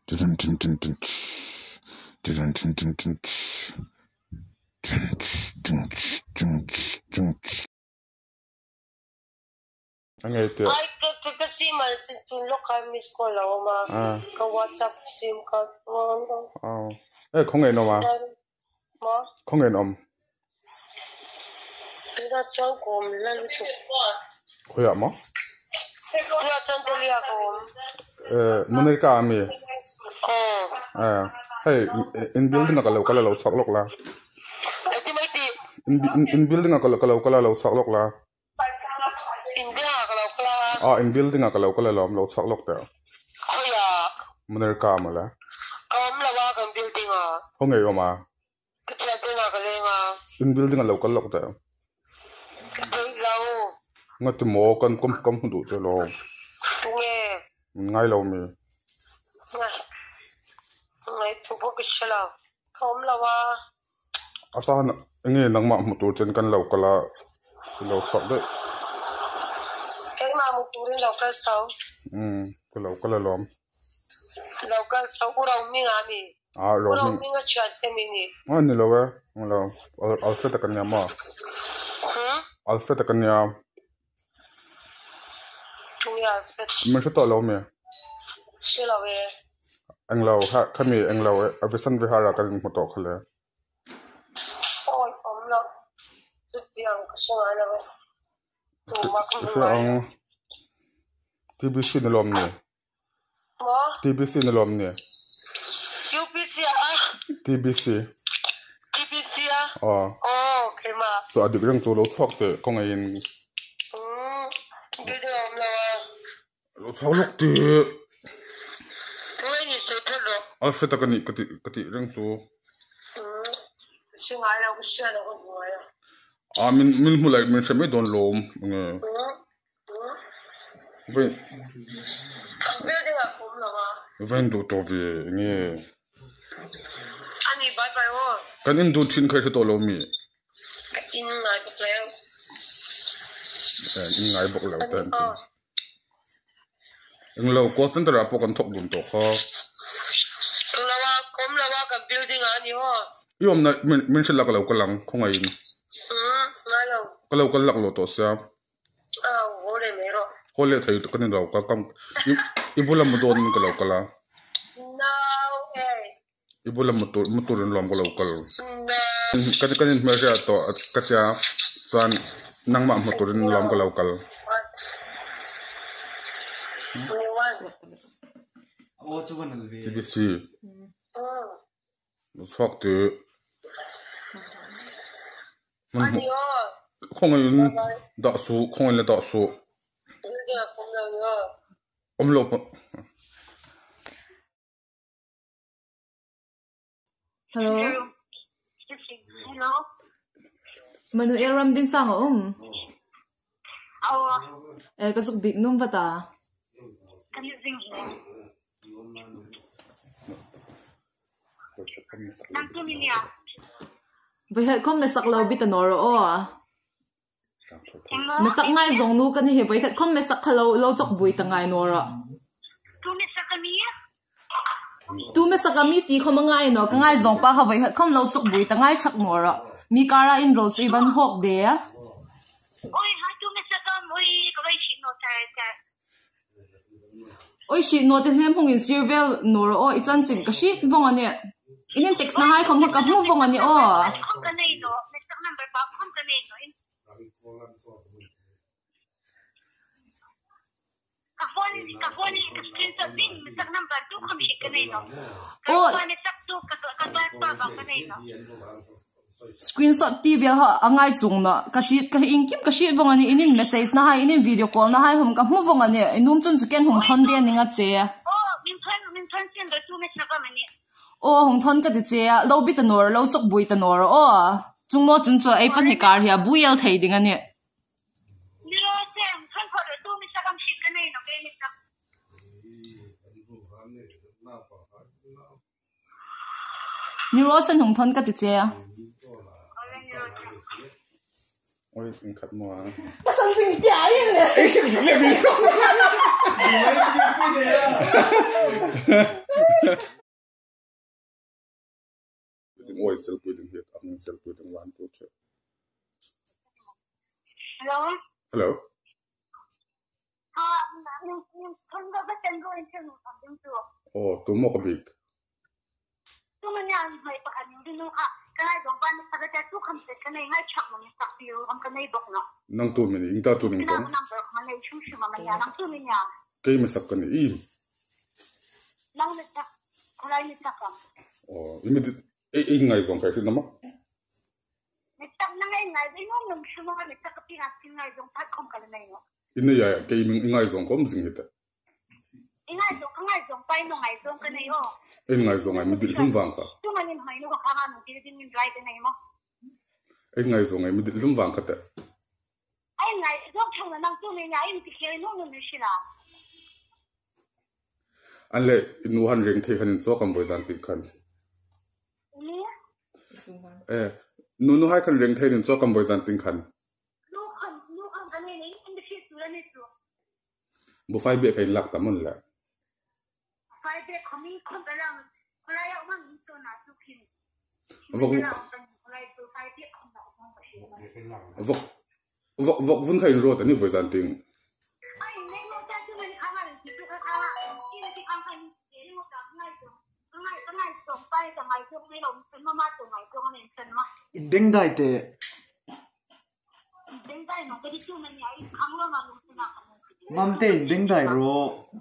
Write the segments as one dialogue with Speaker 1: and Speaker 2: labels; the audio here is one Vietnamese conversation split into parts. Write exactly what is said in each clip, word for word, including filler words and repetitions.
Speaker 1: Dun dun dun dun. Dun dun dun dun. Dun dun dun dun. Ang ito.
Speaker 2: Ay, kasi man, tulog kami ko lang, ma. Ka-WhatsApp SIM card.
Speaker 1: Oh. Eh, kung ngayon ma?
Speaker 2: Ma?
Speaker 1: Kung ngayon om?
Speaker 2: Kaya chan ko, lalo ito.
Speaker 1: Kuya mo?
Speaker 2: Kaya chan tuloy ako.
Speaker 1: Eh, munir ka ami?
Speaker 2: Oo.
Speaker 1: Eh, hey, in building ako law kalalaw saklok la.
Speaker 2: Eh, di may di.
Speaker 1: In building ako kalalaw kalalaw saklok la.
Speaker 2: Hindi nga, kalaw kala.
Speaker 1: Ah, in building ako law kalalaw law saklok ta.
Speaker 2: Kaya.
Speaker 1: Munir ka ama la.
Speaker 2: Kam lawa kang building ah.
Speaker 1: Kung ngayon ma?
Speaker 2: Kaya din nga kaling ah.
Speaker 1: In building ako law kalalaw ta.
Speaker 2: Law.
Speaker 1: Ngat mo kan kom kom hundu te lo.
Speaker 2: Tunge.
Speaker 1: Ngai lo mi.
Speaker 2: Ngai. Ngai tubo kishala. Kam lawa.
Speaker 1: Asahan ngi nang ma mutur chen kan law kala law chok de.
Speaker 2: Cái mà một túi lẩu cá sấu.
Speaker 1: Ừ, cái lẩu cái lẩu.
Speaker 2: Lẩu cá sấu của đâu mình à mi.
Speaker 1: À, lẩu.
Speaker 2: Của đâu mình ở chợ thế mình đi.
Speaker 1: À, này lẩu à, lẩu. Alfred cái nhà mà.
Speaker 2: Hả?
Speaker 1: Alfred cái nhà.
Speaker 2: Tôi Alfred.
Speaker 1: Mình sẽ tao lẩu mi.
Speaker 2: Sẽ lẩu về.
Speaker 1: Anh lẩu ha, cái mi anh lẩu. À, vì sao vì hà ra cái một tổ khale.
Speaker 2: Ôi, ôm lắm. Rất tiếng cái số này là vậy. Tụi mà không
Speaker 1: được rồi. T B C này lòm nè.
Speaker 2: Mà?
Speaker 1: T B C này lòm nè.
Speaker 2: U P C à?
Speaker 1: T B C.
Speaker 2: T B C à?
Speaker 1: Ờ.
Speaker 2: Ồ, cái mà.
Speaker 1: So adik rang tu lo thok te kong ayin.
Speaker 2: Ừ. Cái đó ôm là.
Speaker 1: Lo thok lok te.
Speaker 2: Tôi đi sẽ thật rồi.
Speaker 1: Alfred cái này cái cái rang tu.
Speaker 2: Ừ. Xin ai đâu có xe đâu có người à.
Speaker 1: À, mình mình mua lại mình sẽ mấy đòn lồm. Ừ. Vậy.
Speaker 2: Biết đi à cũng là mà.
Speaker 1: Vậy đồ to về nghe.
Speaker 2: Anh đi bye bye ô.
Speaker 1: Cái nên đồ chín khai to lồm mi.
Speaker 2: Cái in ngay bọc leo.
Speaker 1: Eh, in ngay bọc leo tên. Anh lâu có sân tara po kan thok bun to kha.
Speaker 2: Anh lâu à, cũng lâu à cái building anh đi ho.
Speaker 1: Yom na mình mình sẽ lạc lâu cái lăng không ai.
Speaker 2: Ừ, ngay lâu.
Speaker 1: Cái lâu cái lạc lâu to sao?
Speaker 2: À, vô đây mấy rồi.
Speaker 1: Có lẽ thấy cái này lâu cái cam. Ibu lam một đòn cái lâu cái la.
Speaker 2: No way.
Speaker 1: Ibu lam một đòn một đòn làm cái lâu cái.
Speaker 2: No.
Speaker 1: Cái cái này mới ra to cái cha san nang ma một đòn làm cái lâu cái. T B C. Nó thoát từ.
Speaker 2: Anh đi
Speaker 1: không ai đạ số không ai là đạ số. Ông lộc.
Speaker 3: Hello.
Speaker 2: Hello.
Speaker 3: Manuel ram din sang om.
Speaker 2: Awa.
Speaker 3: Eh kasuk big num vata.
Speaker 2: Kan zing. Nang tuminya.
Speaker 3: Vậy hệ không mesak lâu bị tano rồi mesak ngay giống nu cái này vậy hệ không mesak lâu lâu chọc bụi tang ngay nó rồi
Speaker 2: Tu mesak kami
Speaker 3: tu mesak kami tí không ngay nó cái ngay giống pa họ vậy hệ không lâu chọc bụi tang ngay chắc nó rồi mi cara in road say ban hawk de
Speaker 2: oi ha tu mesak kam oi kawai shi no tai tai
Speaker 3: oi shit nó thì hem hong in surveil nó rồi oi chan chin cái shit vong anh nè inen text na hai không có cặp mu vong anh nè o
Speaker 2: không cái này nó mesak number ba không cái này nó Kafoni, kafoni, screenshot din, mesak number two không shi cái này nó. Kafoni mesak two, kaklas pa ba cái này nó.
Speaker 3: Screenshot T V ha angai chung na ka sheet ka inkim ka sheet vong ani inin message na hai inin video call na hai hom ka mu vong ani inum chun chu ken hom thon de ninga che
Speaker 2: Oh, min thon min thon chen do tu mesak ka mani.
Speaker 3: Oh hom thon ka de che lo bit nor lo chok bui ta nor o chung no chun chu ai pan hi kar hi buial thei ding ani
Speaker 2: Ni ro se thon pho do tu mesak kam shi ka nei no ke mesak.
Speaker 3: ni ro san hom thon ka de che
Speaker 1: ôi anh khát mua
Speaker 3: pasan ting tia yin le
Speaker 1: ai xin nghỉ việc đi oi sel pui ding hit ang sel pui ding one two three.
Speaker 2: Hello.
Speaker 1: Hello.
Speaker 2: Ah, yung yung kung ba ba tango into yung to.
Speaker 1: Oh, tu mo ka big.
Speaker 2: Tu man yan may pa kanin din no ka. Kanay dong ban sa ka tu kam se kanay ngai chak mo sa piu am kanay bok no.
Speaker 1: Nang tu min ing ta tu ning
Speaker 2: Kina
Speaker 1: kon.
Speaker 2: number ko manay chu chu ma maya nang tu min ya.
Speaker 1: Kay masak kan i.
Speaker 2: Nang na ta. Kulay ni ta kam.
Speaker 1: Oh, imid e e ngai zong kai sin nama.
Speaker 2: Ni tak na ngai ngai din no nung chu ma ni ta ka pi na sin ngai dong pat kom ka nai no.
Speaker 1: Ina ya kay ming ngai zong kom sing hit.
Speaker 2: Ingai dong ngai dong pai no ngai dong ka nai ho.
Speaker 1: E ngai zong ai midil lum wang ka.
Speaker 2: Tu man ni mai no ka ka no ti din min dry ka nai mo.
Speaker 1: E ngai zong ai midil lum wang ka ta.
Speaker 2: Ai ngai dong chang na nang tu min ya im ti ke no no ni shi la.
Speaker 1: An le nu han ring thei khanin cho kam boi zan tik khan.
Speaker 2: Ni
Speaker 1: Eh, nu nu hai khan ring thei nin cho kam boi zan tik khan.
Speaker 2: no kan no kan ka nai ni in the shit tu la ni tu.
Speaker 1: Bu fai be kai lak tamon la.
Speaker 2: Fai be komi kon ka lang. Kulay ya man ni to na tu kin.
Speaker 1: Vok
Speaker 2: Kulay tu fai be kon na kon ka shi.
Speaker 1: vok vok vok vun khai ro ta ni boi zan ting.
Speaker 2: Ai nei mo ta tu man ka ma ni tu ka ka. Ki ni ti kan kan ni mo ta ngai tu. Ngai ta ngai song pai ta ngai tu ni lo sen ma ma tu ngai tu ni sen ma.
Speaker 4: Ding dai te
Speaker 2: Ding dai no ka di tu man ya i khang lo ma lu tu na ka.
Speaker 4: mam te ding dai ro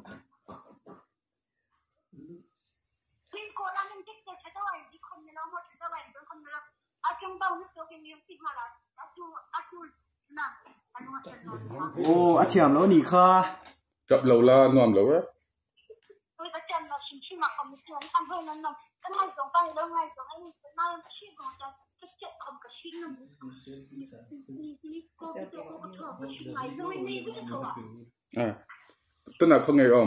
Speaker 2: Pin ko lang ng tiktok sa tawa di kon nila mo sa tawa di kon nila. At yung daw nito kin yung tigmara. Atu atu na. Ano nga siya no?
Speaker 4: o athiam lo ni kha
Speaker 1: Chap lo la nuam lo eh.
Speaker 2: Tôi đã chăm nó xin xin mà không biết ăn hơi nó nồng cái ngày giống tay đâu ngày giống anh cái nay nó xin còn cho cái chuyện không có xin nữa cô cái cô có thừa cái xin ngày rồi đi biết thừa
Speaker 1: À. Tên là không nghe om.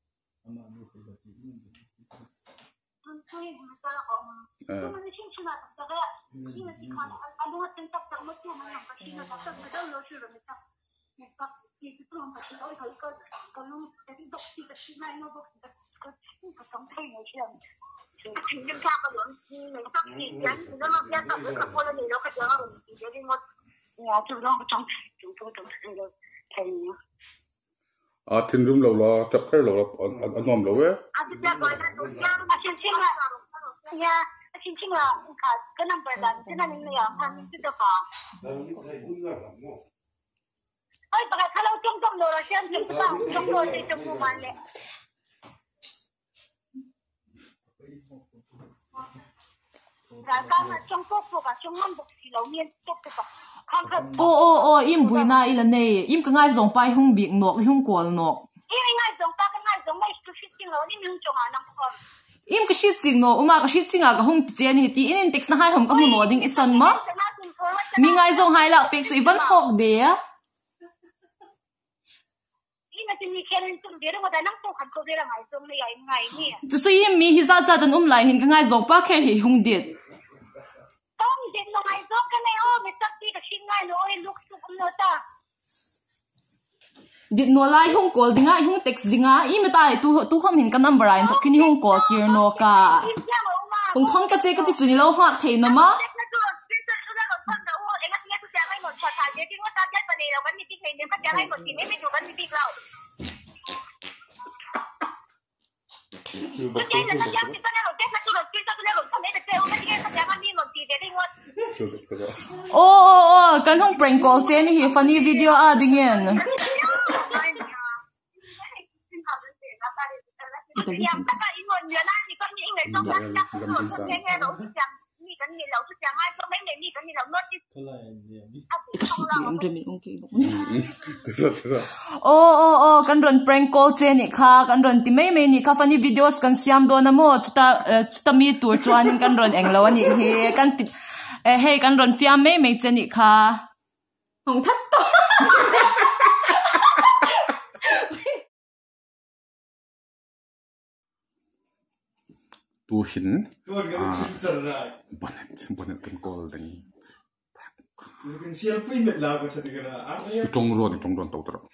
Speaker 2: tôi người ta ông tôi mình xin xin mà thật ra khi mà chỉ còn anh đúng là tin tập tập mất tiêu mà làm cái xin là tập tập cái đâu lâu rồi mình tập mình tập thì cái tôi không phải xin ôi thấy cơ có lúc cái độc thì cái xin này nó độc cái cái sống thay này chuyện thì nhưng sao có luôn mình tập thì cái nó mà biết tập với các cô là nó cái đó thì cái đi một nhà chúng nó trong chúng tôi trong thầy rồi thầy
Speaker 1: À, thiên rum lo la chap khai lo la an nuam lo eh.
Speaker 2: à bây giờ gọi là tụi nhau à xin xin là nhà xin xin là cả cái number là cái này mình là thằng mình được không ôi bà cái lâu trong trong đồ là xem chúng ta trong đồ thì trong mua bán lẹ rồi con là trong phố phố cả trong năm bọc xì lâu nhiên tốt được
Speaker 3: ô ô ô im bùi na ilan này im cái ngay dòng pai hung biếng nọc hung quần nọc
Speaker 2: im ngay dòng ta cái ngay dòng mấy cái shit ting lâu im hung trong à năm con
Speaker 3: im cái shit ting nọc uma cái shit ting à cái hung chen hi ti in text na hai hum cái hung ding isan ma mi ngay dòng hai lạc pek so iban hok de á
Speaker 2: im thì mi khen tung để nó đã năm tô khăn câu để là ngay dòng này ngay nè
Speaker 3: chỉ so im mi hi za za dan um lai hin cái ngay dòng pa khen hi hung điệt
Speaker 2: Tông đến nó ngay dòng cái này ô mình sắp đi cái xin ngay nó ôi lúc sụp nó ta
Speaker 3: điệt nó lai hung call dinga hung text dinga im ta tu tu không hin cái number ai thok kini hung call kia no ka hung thon ka che ka ti chuni lo hak thei no ma ô ô ô kan hung prank call che ni hi funny video a dingin ô ô ô kan ron prank call che ni kha kan ron ti mai mai ni kha funny videos kan siam do na mo chuta chuta mi tur chuan kan ron englo ani he kan hey kan ron fiam mai mai che ni kha hong that to
Speaker 1: Tu hin.
Speaker 4: tuan ga sin chal rai
Speaker 1: Bonnet bonnet kan call ding.
Speaker 4: you can see pui met la ko chati kana a
Speaker 1: Trong ro ni trong ron tau tra.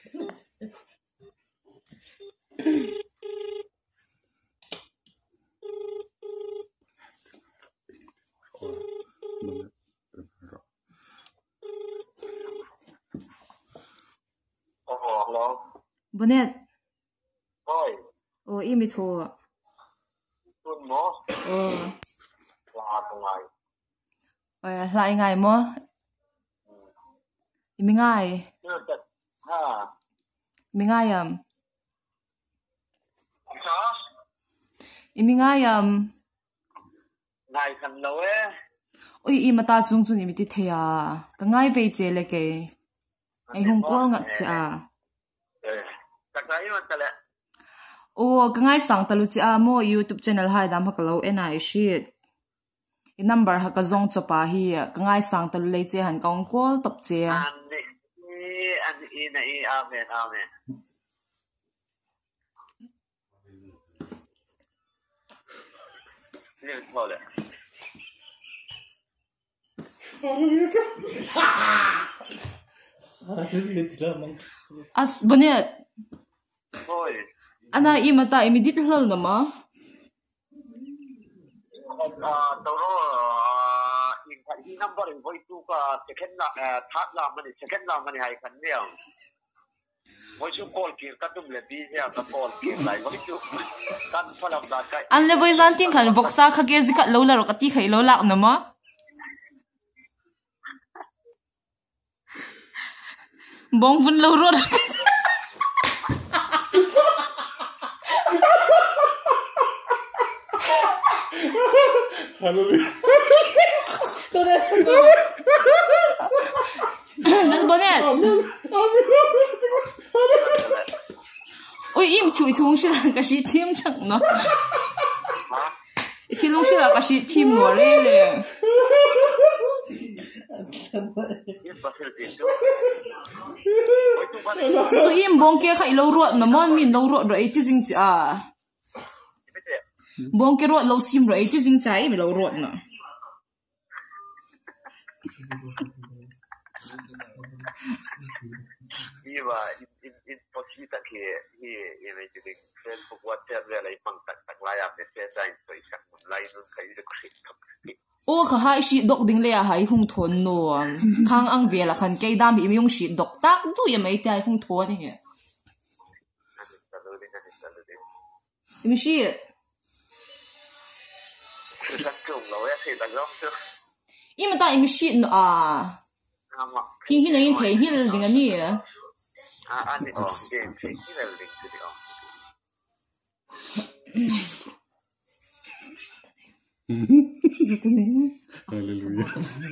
Speaker 5: Oh, hello.
Speaker 3: Bonet.
Speaker 5: Oi.
Speaker 3: Oh, imi tho.
Speaker 5: Tuần mo.
Speaker 3: Oh.
Speaker 5: Là tông ai.
Speaker 3: Oi, lại ngày mo. Imi ngày.
Speaker 5: Chưa chật. Ha.
Speaker 3: Imi ngày am.
Speaker 5: Sao?
Speaker 3: Imi ngày am.
Speaker 5: Ngày khăn lâu ấy.
Speaker 3: Oi, ima ta chung chung imi ti thea. Ka ngai ve che le ke. Ai hung kwal ngat cha.
Speaker 5: Eh. Chắc là yêu anh lẽ.
Speaker 3: Oh, ka ngai sang talu cha mo YouTube channel hai dam hakalo enai shit. I number ha ka zong chopa hi ka ngai sang talu le che han kong kwal top che.
Speaker 5: Anh đi. Anh đi na i amen amen. Liệu thôi lẽ.
Speaker 3: As bonet.
Speaker 5: Oi.
Speaker 3: Ana ima ta imidit hol na ma.
Speaker 5: Ah, tao ro in cái in number in voi tu ka second la third la mani second la mani hai kan niang. Voi chu call ki ka tum le bi ya ka call ki lai voi chu kan phalam da kai.
Speaker 3: An le voi zan tin khan voksa kha ke zikat lo la ro ka ti khai lo lak na ma. Bong vun lo ro.
Speaker 4: Hallelujah.
Speaker 3: Nan bonet. Oi, im chui chung shi ka shi team chang no. Ki long shi ka shi team no le le. So im bong ke khai lo ro na mon min lo ro ro ai ti jing cha. Bong ke ro lo sim ro ai ti jing cha ai mi lo ro na.
Speaker 5: Iya, in in posisi tak ke, iya, yang jadi Facebook WhatsApp dia lagi pang tak tak layak ni saya saya so isak mulai nun kai dia krisik.
Speaker 3: Oh, ka hai shi dok ding le a hai hung thon no. Khang ang ve la khan ke dam bi mi yung shi dok tak du ya mai tai hung thon ni. Imi shi.
Speaker 5: Sudah tung lo ya saya tak lom tu.
Speaker 3: Imi ta imi shi no a. Hi hi nang in thei hi ding ani.
Speaker 5: Ah, ani oh, game thei hi la link tu oh.
Speaker 4: Hallelujah.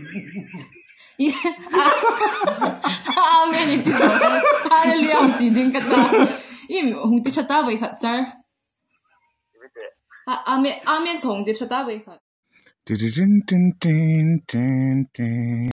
Speaker 3: Amen itu. Hallelujah ti ding kata. Imi hung ti chata bai khat char. Amen amen thong ti chata bai khat.
Speaker 1: Tin tin tin tin tin.